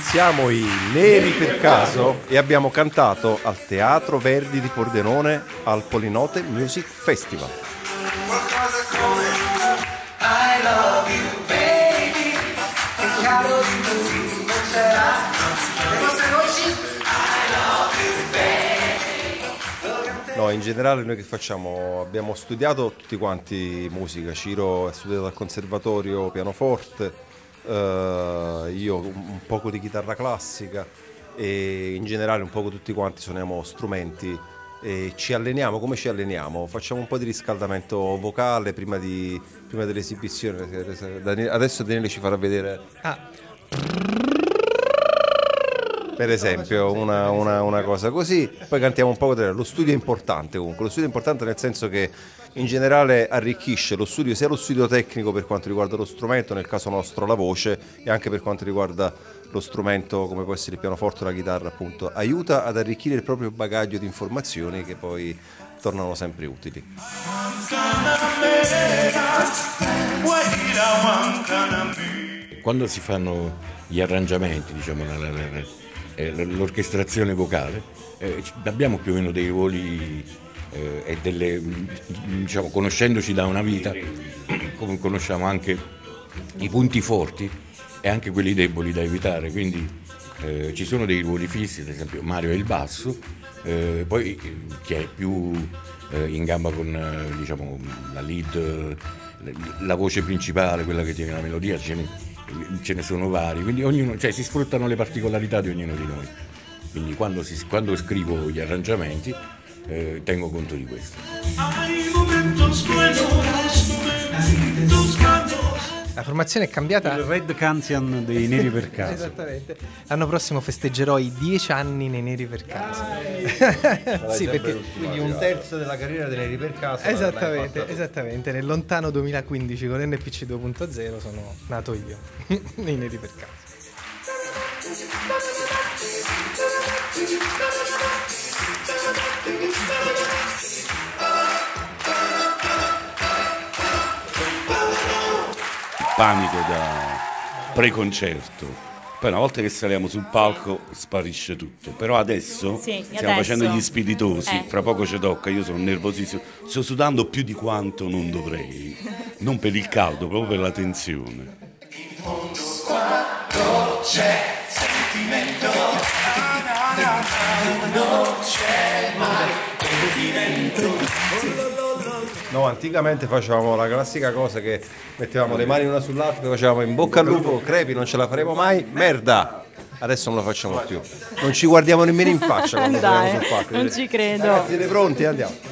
Siamo i Neri per caso e abbiamo cantato al Teatro Verdi di Pordenone al Polinote Music Festival. No, in generale noi che facciamo? Abbiamo studiato tutti quanti musica. Ciro ha studiato al conservatorio pianoforte, io un poco di chitarra classica e in generale un poco tutti quanti suoniamo strumenti e ci alleniamo. Come ci alleniamo? Facciamo un po' di riscaldamento vocale prima dell'esibizione. Adesso Daniele ci farà vedere. Per esempio una cosa così, poi cantiamo un po'. Lo studio è importante comunque, lo studio è importante nel senso che in generale arricchisce lo studio, sia lo studio tecnico per quanto riguarda lo strumento, nel caso nostro la voce, e anche per quanto riguarda lo strumento come può essere il pianoforte o la chitarra, appunto, aiuta ad arricchire il proprio bagaglio di informazioni che poi tornano sempre utili. Quando si fanno gli arrangiamenti, diciamo, l'orchestrazione vocale, abbiamo più o meno dei ruoli e delle, diciamo, conoscendoci da una vita, come conosciamo anche i punti forti e anche quelli deboli da evitare, quindi ci sono dei ruoli fissi, ad esempio Mario è il basso, poi chi è più in gamba con diciamo, la lead, la voce principale, quella che tiene la melodia, ce ne sono vari, quindi ognuno, cioè, si sfruttano le particolarità di ognuno di noi, quindi quando scrivo gli arrangiamenti tengo conto di questo. La formazione è cambiata. Il Red Cantian dei Neri per caso. Esattamente. L'anno prossimo festeggerò i 10 anni nei Neri per caso. Sì, perché quindi un terzo della carriera dei Neri per caso. Esattamente. Nel lontano 2015 con NPC 2.0 sono nato io nei Neri per caso. Panico da preconcerto, poi una volta che saliamo sul palco sparisce tutto, però adesso stiamo facendo gli spiritosi, fra poco ci tocca, io sono nervosissimo, sto sudando più di quanto non dovrei, non per il caldo, proprio per la tensione. In fondo quando c'è sentimento, non c'è mai sentimento. No, anticamente facevamo la classica cosa che mettevamo le mani una sull'altra e facevamo in bocca al lupo, crepi, non ce la faremo mai, merda! Adesso non lo facciamo più, non ci guardiamo nemmeno in faccia quando siamo sul palco. Non ci credo. Ragazzi, siete pronti? Andiamo.